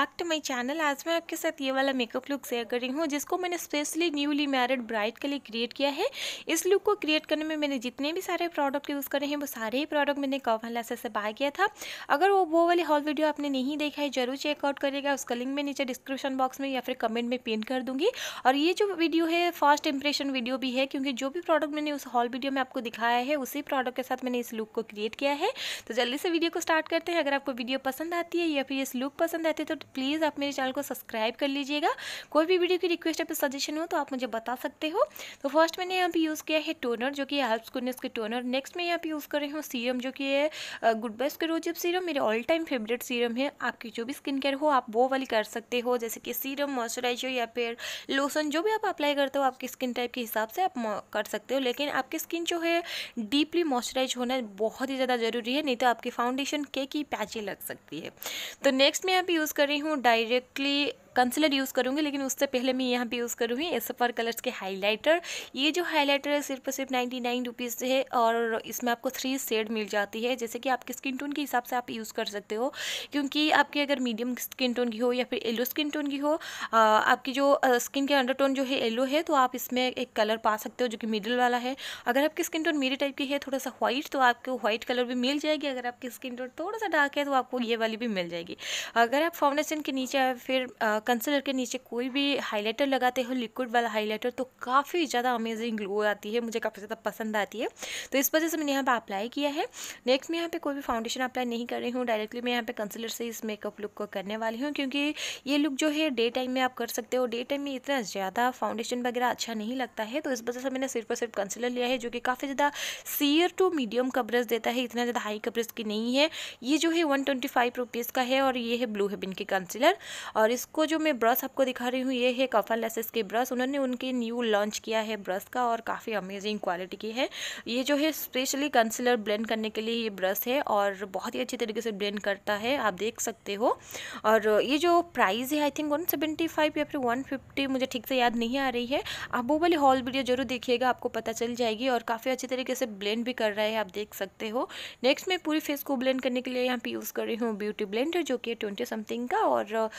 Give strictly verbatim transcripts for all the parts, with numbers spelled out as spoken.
Back to my channel. आज मैं आपके साथ ये वाला मेकअप लुक शेयर कर रही हूँ जिसको मैंने स्पेशली न्यूली मैरिड ब्राइड के लिए क्रिएट किया है। इस लुक को क्रिएट करने में मैंने जितने भी सारे प्रोडक्ट यूज़ करे हैं वो सारे ही प्रोडक्ट मैंने कफसनलैशेस से बाय किया था। अगर वो वो वाली हॉल वीडियो आपने नहीं देखा है जरूर चेकआउट करिएगा, उसका लिंक मैं नीचे डिस्क्रिप्शन बॉक्स में या फिर कमेंट में पिन कर दूँगी। और ये जो वीडियो है फर्स्ट इंप्रेशन वीडियो भी है क्योंकि जो भी प्रोडक्ट मैंने उस हॉल वीडियो में आपको दिखाया है उसी प्रोडक्ट के साथ मैंने इस लुक को क्रिएट किया है। तो जल्दी से वीडियो को स्टार्ट करते हैं। अगर आपको वीडियो पसंद आती है या फिर इस लुक पसंद आती है तो प्लीज़ आप मेरे चैनल को सब्सक्राइब कर लीजिएगा। कोई भी वीडियो की रिक्वेस्ट या फिर सजेशन हो तो आप मुझे बता सकते हो। तो फर्स्ट मैंने यहाँ पे यूज़ किया है टोनर जो कि हेल्प्स गुडनेस के टोनर। नेक्स्ट मैं यहाँ पे यूज़ कर रही हूँ सीरम जो कि है गुड बाइस के रोज सीरम, मेरे ऑल टाइम फेवरेट सीरम है। आपकी जो भी स्किन केयर हो आप वो वाली कर सकते हो, जैसे कि सीरम, मॉइस्चराइजर या फिर लोशन, जो भी आप अप्लाई करते हो आपकी स्किन टाइप के हिसाब से आप कर सकते हो। लेकिन आपकी स्किन जो है डीपली मॉइस्चराइज होना बहुत ही ज़्यादा ज़रूरी है, नहीं तो आपकी फाउंडेशन केकी पैची लग सकती है। तो नेक्स्ट मैं यहाँ पे यूज़ कर रही हूँ डायरेक्टली कंसीलर यूज़ करूँगी, लेकिन उससे पहले मैं यहाँ पे यूज़ करूँगी एसपर कलर्स के हाइलाइटर। ये जो हाइलाइटर है सिर्फ और सिर्फ नाइन्टी नाइन रुपीज़ से है और इसमें आपको थ्री शेड मिल जाती है, जैसे कि आपके स्किन टोन के हिसाब से आप यूज़ कर सकते हो। क्योंकि आपकी अगर मीडियम स्किन टोन की हो या फिर येलो स्किन टोन की हो, आ, आपकी जो स्किन के अंडरटोन जो है येलो है तो आप इसमें एक कलर पा सकते हो जो कि मिडिल वाला है। अगर आपकी स्किन टोन मेरी टाइप की है थोड़ा सा व्हाइट तो आपको व्हाइट कलर भी मिल जाएगी। अगर आपकी स्किन टोन थोड़ा सा डार्क है तो आपको ये वाली भी मिल जाएगी। अगर आप फाउंडेशन के नीचे या फिर कंसीलर के नीचे कोई भी हाइलाइटर लगाते हो लिक्विड वाला हाइलाइटर तो काफ़ी ज़्यादा अमेजिंग ग्लो आती है, मुझे काफ़ी ज़्यादा पसंद आती है। तो इस वजह से मैंने यहाँ पे अप्लाई किया है। नेक्स्ट मैं यहाँ पे कोई भी फाउंडेशन अप्लाई नहीं कर रही हूँ, डायरेक्टली मैं यहाँ पे कंसीलर से इस मेकअप लुक को करने वाली हूँ क्योंकि ये लुक जो है डे टाइम में आप कर सकते हो। डे टाइम में इतना ज़्यादा फाउंडेशन वगैरह अच्छा नहीं लगता है, तो इस वजह से मैंने सिर्फ और सिर्फ कंसीलर लिया है जो कि काफ़ी ज़्यादा सीयर टू मीडियम कवरेज देता है, इतना ज़्यादा हाई कवरेज की नहीं है। ये जो है वन ट्वेंटी फाइव रुपीज़ का है और ये है ब्लू हेवन की कंसीलर। और इसको जो मैं ब्रश आपको दिखा रही हूँ ये है कफसनलैशेस के ब्रश। उन्होंने उनके न्यू लॉन्च किया है ब्रश का और काफ़ी अमेजिंग क्वालिटी की है। ये जो है स्पेशली कंसीलर ब्लेंड करने के लिए ये ब्रश है और बहुत ही अच्छी तरीके से ब्लेंड करता है, आप देख सकते हो। और ये जो प्राइस है I think one seventy five या फिर वन फिफ्टी, मुझे ठीक से याद नहीं आ रही है। आप वो वाली हॉल वीडियो जरूर देखिएगा, आपको पता चल जाएगी। और काफ़ी अच्छी तरीके से ब्लेंड भी कर रहा है, आप देख सकते हो। नेक्स्ट मैं पूरी फेस को ब्लेंड करने के लिए यहाँ पे यूज़ कर रही हूँ ब्यूटी ब्लेंडर जो कि ट्वेंटी समथिंग का। और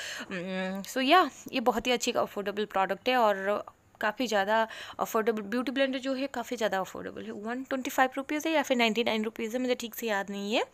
सो या ये बहुत ही अच्छी अफोर्डेबल प्रोडक्ट है और काफ़ी ज़्यादा अफोर्डेबल। ब्यूटी ब्लेंडर जो है काफ़ी ज़्यादा अफोर्डेबल है, वन ट्वेंटी फाइव रुपीज़ है या फिर नाइन्टी नाइन रुपीज़ है, मुझे ठीक से याद नहीं है।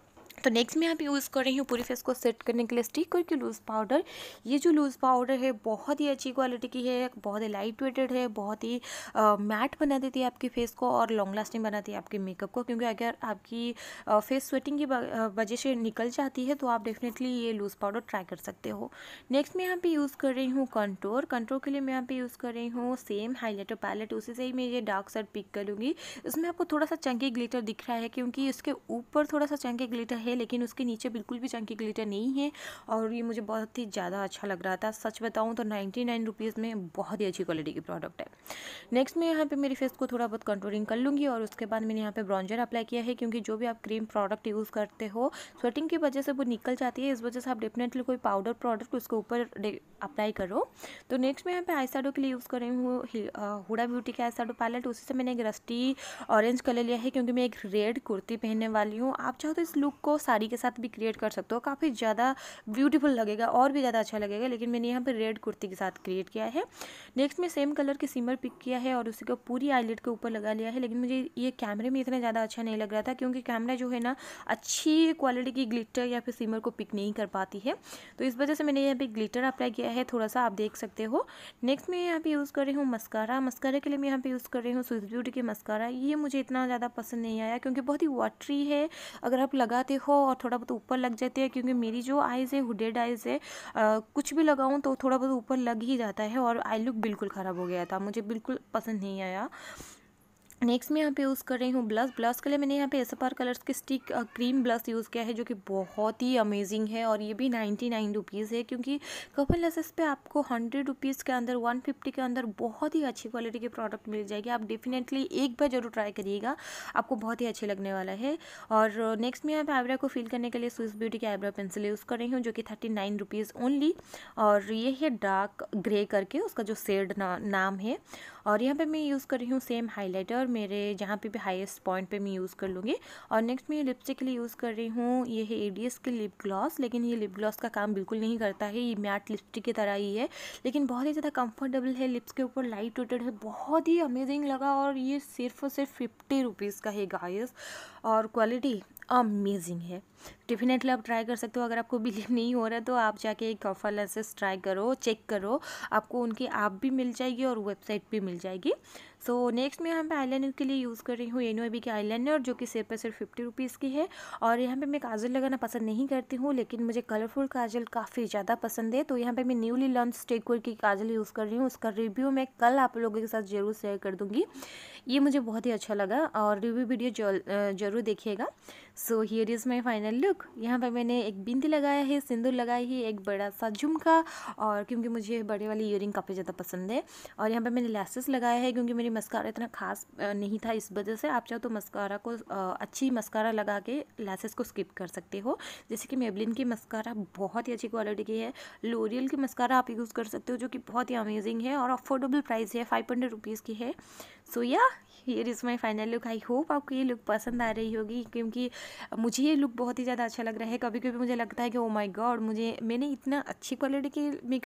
तो नेक्स्ट मैं यहाँ पे यूज़ कर रही हूँ पूरी फेस को सेट करने के लिए स्टिक करके लूज़ पाउडर। ये जो लूज़ पाउडर है बहुत ही अच्छी क्वालिटी की है, बहुत ही लाइट वेटेड है, बहुत ही मैट बना देती है आपकी फेस को और लॉन्ग लास्टिंग बनाती है आपके मेकअप को। क्योंकि अगर आपकी फेस स्वेटिंग की वजह से निकल जाती है तो आप डेफिनेटली ये लूज़ पाउडर ट्राई कर सकते हो। नेक्स्ट मैं यहाँ पे यूज़ कर रही हूँ कंटोर। कंटोर के लिए मैं यहाँ पे यूज़ कर रही हूँ सेम हाईलाइटर पैलेट, उसी से ही मैं ये डार्क साइड पिक कर लूँगी। इसमें आपको थोड़ा सा चंकी ग्लिटर दिख रहा है क्योंकि इसके ऊपर थोड़ा सा चंकी ग्लिटर है लेकिन उसके नीचे बिल्कुल भी चंकी ग्लिटर नहीं है और ये मुझे बहुत ही ज़्यादा अच्छा लग रहा था। सच बताऊं तो नाइन्टी नाइन रुपीज़ में बहुत ही अच्छी क्वालिटी की प्रोडक्ट है। नेक्स्ट मैं यहाँ पे मेरी फेस को थोड़ा बहुत कंटूरिंग कर लूँगी और उसके बाद मैंने यहाँ पे ब्रॉन्जर अप्लाई किया है क्योंकि जो भी आप क्रीम प्रोडक्ट यूज़ करते हो स्वेटिंग की वजह से वो निकल जाती है, इस वजह से आप डेफिनेटली कोई पाउडर प्रोडक्ट उसके ऊपर अप्लाई करो। तो नेक्स्ट मैं यहाँ पे आई शैडो के लिए यूज़ कर रही हूँ हुडा ब्यूटी का आई शैडो पैलेट। उसी से मैंने एक रस्टी ऑरेंज कलर लिया है क्योंकि मैं एक रेड कुर्ती पहनने वाली हूँ। आप चाहो तो इस लुक को साड़ी के साथ भी क्रिएट कर सकते हो, काफ़ी ज़्यादा ब्यूटीफुल लगेगा और भी ज़्यादा अच्छा लगेगा, लेकिन मैंने यहाँ पे रेड कुर्ती के साथ क्रिएट किया है। नेक्स्ट में सेम कलर की सिमर पिक किया है और उसी को पूरी आईलिड के ऊपर लगा लिया है, लेकिन मुझे ये कैमरे में इतना ज़्यादा अच्छा नहीं लग रहा था क्योंकि कैमरा जो है ना अच्छी क्वालिटी की ग्लिटर या फिर सिमर को पिक नहीं कर पाती है, तो इस वजह से मैंने यहाँ पे ग्लिटर अप्लाई किया है थोड़ा सा, आप देख सकते हो। नेक्स्ट मैं यहाँ पे यूज़ कर रही हूँ मस्कारा। मस्कारा के लिए मैं यहाँ पे यूज़ कर रही हूँ स्विस ब्यूटी की मस्कारा। ये मुझे इतना ज़्यादा पसंद नहीं आया क्योंकि बहुत ही वाटरी है, अगर आप लगाते हो और थोड़ा बहुत ऊपर लग जाते हैं क्योंकि मेरी जो आइज़ है हुडेड आइज़ है, आ, कुछ भी लगाऊं तो थोड़ा बहुत ऊपर लग ही जाता है और आई लुक बिल्कुल ख़राब हो गया था, मुझे बिल्कुल पसंद नहीं आया। नेक्स्ट मैं यहाँ पे यूज़ कर रही हूँ ब्लश। ब्लश के लिए मैंने यहाँ पे एसपर कलर्स की स्टिक क्रीम ब्लश यूज़ किया है जो कि बहुत ही अमेजिंग है और ये भी नाइन्टी नाइन रुपीज़ है क्योंकि कफसनलैशेस पे आपको हंड्रेड रुपीज़ के अंदर वन फिफ्टी के अंदर बहुत ही अच्छी क्वालिटी की प्रोडक्ट मिल जाएगी। आप डेफिनेटली एक बार जरूर ट्राई करिएगा, आपको बहुत ही अच्छे लगने वाला है। और नेक्स्ट मैं यहाँ पे आईब्रो को फिल करने के लिए स्विस ब्यूटी की आईब्रो पेंसिल यूज़ कर रही हूँ जो कि थर्टी नाइन रुपीज़ ओनली और ये है डार्क ग्रे करके उसका जो शेड ना, नाम है। और यहाँ पे मैं यूज़ कर रही हूँ सेम हाइलाइटर और मेरे जहाँ पे भी हाईएस्ट पॉइंट पे मैं यूज़ कर लूँगी। और नेक्स्ट मैं लिपस्टिक के लिए यूज़ कर रही हूँ, ये है एडीएस की लिप ग्लॉस। लेकिन ये लिप ग्लॉस का काम बिल्कुल नहीं करता है, ये मैट लिपस्टिक की तरह ही है, लेकिन बहुत ही ज़्यादा कंफर्टेबल है, लिप्स के ऊपर लाइट वेटेड है, बहुत ही अमेजिंग लगा। और ये सिर्फ और सिर्फ फिफ्टी रुपीज़ का है गाइस, और क्वालिटी अमेजिंग है। डेफिनेटली आप ट्राई कर सकते हो। अगर आपको बिलीव नहीं हो रहा है तो आप जाके कफलैशेस ट्राई करो, चेक करो, आपको उनकी ऐप भी मिल जाएगी और वेबसाइट भी मिल जाएगी। सो नेक्स्ट मैं यहाँ पे आईलाइनर के लिए यूज़ कर रही हूँ एन ओ बी की आईलाइनर, जो कि सिर्फ पर सिर्फ फिफ्टी रुपीज़ की है। और यहाँ पे मैं काजल लगाना पसंद नहीं करती हूँ, लेकिन मुझे कलरफुल काजल काफ़ी ज़्यादा पसंद है, तो यहाँ पे मैं न्यूली लॉन्च स्टेकवर की काजल यूज़ कर रही हूँ। उसका रिव्यू मैं कल आप लोगों के साथ ज़रूर शेयर कर दूँगी। ये मुझे बहुत ही अच्छा लगा और रिव्यू वीडियो ज़रूर देखिएगा। So here is my final look. यहाँ पर मैंने एक बिंदी लगाया है, सिंदूर लगाई है, एक बड़ा सा झुमका, और क्योंकि मुझे बड़े वाली ईयरिंग काफ़ी ज़्यादा पसंद है। और यहाँ पर मैंने लैसेस लगाया है, क्योंकि मेरी मस्कारा इतना खास नहीं था, इस वजह से आप चाहो तो मस्कारा को अच्छी मस्कारा लगा के लैसेस को स्किप कर सकते हो। जैसे कि मेबलिन की मस्कारा बहुत ही अच्छी क्वालिटी की है, लोरियल की मस्कारा आप यूज़ कर सकते हो, जो कि बहुत ही अमेजिंग है और अफोर्डेबल प्राइस है, फाइव हंड्रेड रुपीज़ की है। So yeah here is my final look. I hope आपको ये लुक पसंद आ रही होगी, क्योंकि मुझे ये लुक बहुत ही ज़्यादा अच्छा लग रहा है। कभी कभी मुझे लगता है कि ओ माय गॉड, मुझे मैंने इतना अच्छी क्वालिटी की